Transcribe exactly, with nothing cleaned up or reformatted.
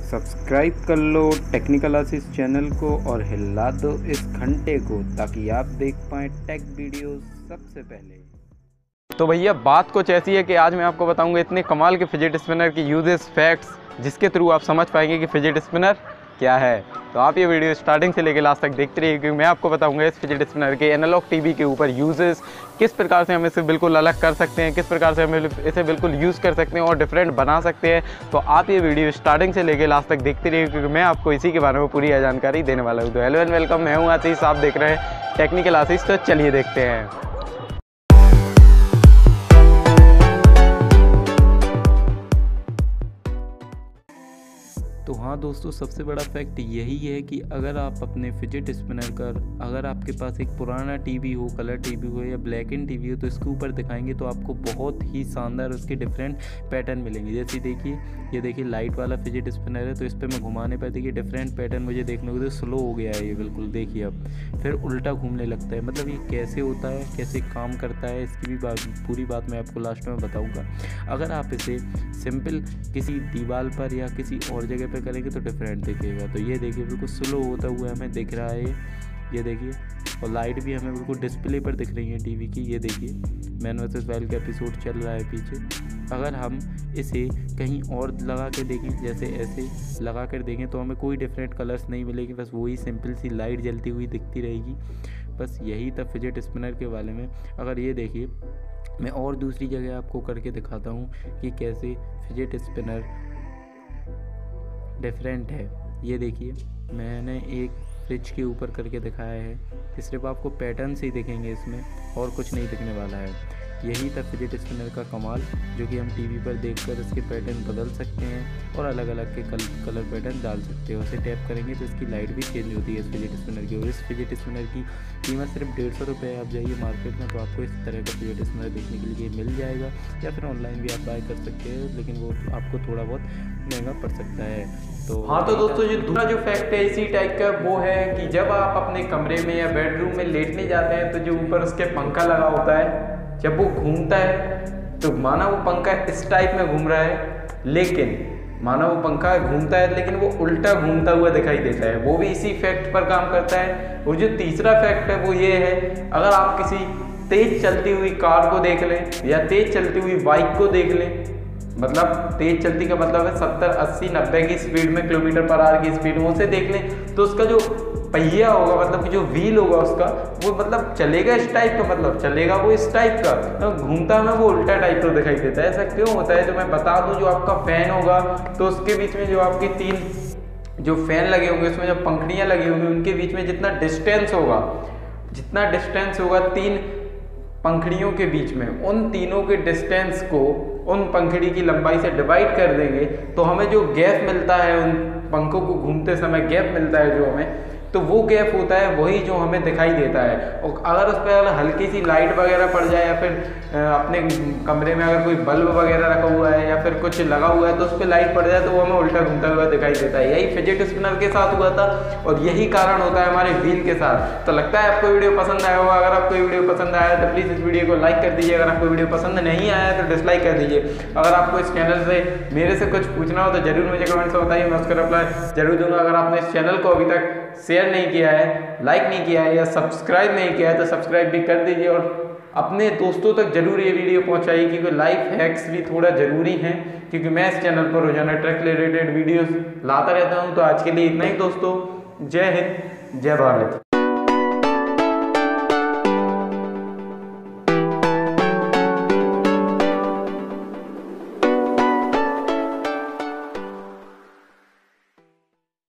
Subscribe कर लो technical आशीष channel को और हिला दो इस घंटे को ताकि आप देख पाएँ टेक वीडियो सबसे पहले। तो भैया बात कुछ ऐसी है कि आज मैं आपको बताऊंगा इतने कमाल के फिजिट स्पिनर की यूजेस फैक्ट्स जिसके थ्रू आप समझ पाएंगे कि फिजिट स्पिनर क्या है। तो आप ये वीडियो स्टार्टिंग से लेकर लास्ट तक देखते रहिए क्योंकि मैं आपको बताऊंगा इस फिजिट स्पिनर के एनालॉग टीवी के ऊपर यूजेस, किस प्रकार से हम इसे बिल्कुल अलग कर सकते हैं, किस प्रकार से हम इसे बिल्कुल यूज़ कर सकते हैं और डिफरेंट बना सकते हैं। तो आप ये वीडियो स्टार्टिंग से लेकर लास्ट तक देखते रहिए क्योंकि मैं आपको इसी के बारे में पूरी जानकारी देने वाला हूँ। तो हेलो एंड वेलकम, मैं हूँ आशीष, आप देख रहे हैं टेक्निकल आशीष। तो चलिए देखते हैं। तो हाँ दोस्तों, सबसे बड़ा फैक्ट यही है कि अगर आप अपने फिजिट स्पिनर कर अगर आपके पास एक पुराना टीवी हो, कलर टीवी हो या ब्लैक एंड टीवी हो, तो इसके ऊपर दिखाएंगे तो आपको बहुत ही शानदार उसके डिफरेंट पैटर्न मिलेंगे। जैसे देखिए, ये देखिए लाइट वाला फिजिट स्पिनर है तो इस पर मैं घुमाने पर देखिए डिफरेंट पैटर्न मुझे देखने को, तो स्लो हो गया है ये बिल्कुल। देखिए अब फिर उल्टा घूमने लगता है। मतलब ये कैसे होता है, कैसे काम करता है, इसकी भी बात पूरी बात मैं आपको लास्ट में बताऊँगा। अगर आप इसे सिंपल किसी दीवार पर या किसी और जगह पर करेंगे तो डिफरेंट दिखेगा। तो ये देखिए बिल्कुल स्लो होता हुआ हमें दिख रहा है, ये देखिए, और लाइट भी हमें बिल्कुल डिस्प्ले पर दिख रही है टीवी की। ये देखिए मैन वर्सेस वाइल्ड का एपिसोड चल रहा है पीछे। अगर हम इसे कहीं और लगा के देखें, जैसे ऐसे लगा कर देखें, तो हमें कोई डिफरेंट कलर्स नहीं मिलेगी, बस वही सिंपल सी लाइट जलती हुई दिखती रहेगी। बस यही था फिजिट स्पिनर के बारे में। अगर ये देखिए, मैं और दूसरी जगह आपको करके दिखाता हूँ कि कैसे फिजिट स्पिनर डिफरेंट है। ये देखिए मैंने एक फ्रिज के ऊपर करके दिखाया है, सिर्फ आपको पैटर्न से ही दिखेंगे, इसमें और कुछ नहीं दिखने वाला है। यही था फिजिट स्पिनर का कमाल, जो कि हम टीवी पर देखकर इसके पैटर्न बदल सकते हैं और अलग अलग के कल, कलर पैटर्न डाल सकते हैं। उसे टैप करेंगे तो इसकी लाइट भी चेंज होती है इस फिजिट स्पिनर की। और इस फिजिट स्पिनर की कीमत सिर्फ डेढ़ सौ रुपये है। आप जाइए मार्केट में तो आपको इस तरह का फिजिट स्पिनर देखने के लिए मिल जाएगा, या फिर ऑनलाइन भी आप बाय कर सकते हैं, लेकिन वो आपको थोड़ा बहुत महंगा पड़ सकता है। तो हाँ, तो दोस्तों जो दूसरा जो फैक्ट है इसी टाइप का वो है कि जब आप अपने कमरे में या बेडरूम में लेटने जाते हैं तो जो ऊपर उसके पंखा लगा होता है, जब वो घूमता है तो माना वो पंखा इस टाइप में घूम रहा है, लेकिन माना वो पंखा घूमता है लेकिन वो उल्टा घूमता हुआ दिखाई देता है। वो भी इसी फैक्ट पर काम करता है। और जो तीसरा फैक्ट है वो ये है, अगर आप किसी तेज चलती हुई कार को देख लें या तेज चलती हुई बाइक को देख लें, मतलब तेज चलती का मतलब है सत्तर अस्सी नब्बे की स्पीड में, किलोमीटर पर आवर की स्पीड में, उसे देख लें तो उसका जो पहिया होगा, मतलब कि जो व्हील होगा उसका, वो मतलब चलेगा इस टाइप का, मतलब चलेगा वो इस टाइप का, तो घूमता में वो उल्टा टाइप का दिखाई देता है। ऐसा क्यों होता है? तो मैं बता दूं, जो आपका फैन होगा तो उसके बीच में जो आपकी तीन जो फैन लगे होंगे, उसमें जो पंखड़ियाँ लगी होंगी, उनके बीच में जितना डिस्टेंस होगा जितना डिस्टेंस होगा तीन पंखड़ियों के बीच में, उन तीनों के डिस्टेंस को उन पंखड़ी की लंबाई से डिवाइड कर देंगे तो हमें जो गैप मिलता है, उन पंखों को घूमते समय गैप मिलता है जो हमें, तो वो गैप होता है वही जो हमें दिखाई देता है। और अगर उस पर हल्की सी लाइट वगैरह पड़ जाए या फिर अपने कमरे में अगर कोई बल्ब वगैरह रखा हुआ है या फिर कुछ लगा हुआ है तो उस पर लाइट पड़ जाए तो वो हमें उल्टा घूमता हुआ दिखाई देता है। यही फिजिट स्पिनर के साथ हुआ था और यही कारण होता है हमारे व्हील के साथ। तो लगता है आपको वीडियो पसंद आया होगा। अगर आपको वीडियो पसंद आया तो प्लीज़ इस वीडियो को लाइक कर दीजिए। अगर आपको वीडियो पसंद नहीं आया तो डिसलाइक कर दीजिए। अगर आपको इस चैनल से मेरे से कुछ पूछना हो तो जरूर मुझे कमेंट्स में बताइए, मैं उसका रिप्लाई जरूर दूंगा। अगर आपने इस चैनल को अभी तक शेयर नहीं किया है, लाइक नहीं किया है या सब्सक्राइब नहीं किया है तो सब्सक्राइब भी कर दीजिए और अपने दोस्तों तक जरूर ये वीडियो पहुंचाइए, क्योंकि लाइफ हैक्स भी थोड़ा ज़रूरी हैं, क्योंकि मैं इस चैनल पर रोजाना ट्रैक रिलेटेड वीडियोस लाता रहता हूं। तो आज के लिए इतना ही दोस्तों। जय हिंद, जय भारत।